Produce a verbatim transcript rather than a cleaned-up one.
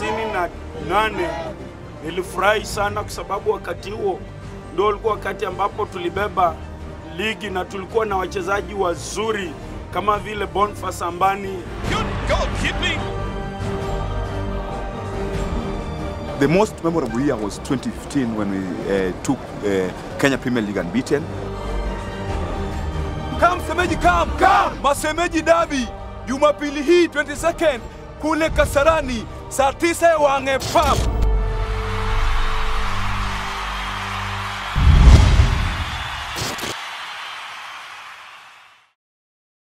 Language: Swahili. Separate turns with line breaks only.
tisini na nane nilifurahi sana kwa sababu wakati huo ndio ulikuwa wakati ambapo tulibeba ligi na tulikuwa na wachezaji wazuri kama vile Boniface Ambani.
Good goalkeeping.
The most memorable year was twenty fifteen when we uh, took uh, Kenya Premier League unbeaten.
Come Semeji, come, come! Masemeji Derby, Jumapili hii twenty-second kule Kasarani, saa tisa Wang'e Pub.